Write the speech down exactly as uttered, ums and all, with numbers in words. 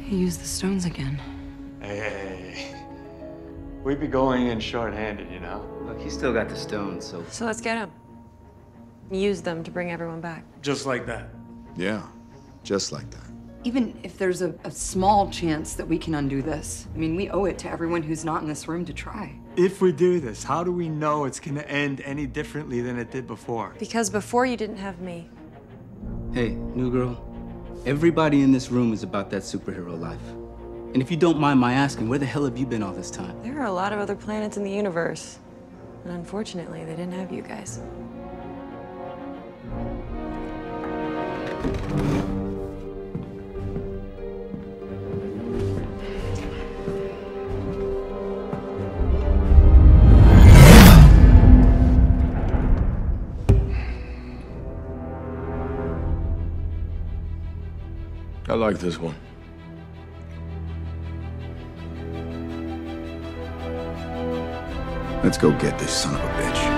He used the stones again. Hey, hey, hey. We'd be going in short-handed, you know? Look, he's still got the stones, so... So let's get him. Use them to bring everyone back. Just like that. Yeah, just like that. Even if there's a, a small chance that we can undo this, I mean, we owe it to everyone who's not in this room to try. If we do this, how do we know it's gonna end any differently than it did before? Because before you didn't have me. Hey, new girl. Everybody in this room is about that superhero life. And if you don't mind my asking, where the hell have you been all this time? There are a lot of other planets in the universe. And unfortunately, they didn't have you guys. I like this one. Let's go get this son of a bitch.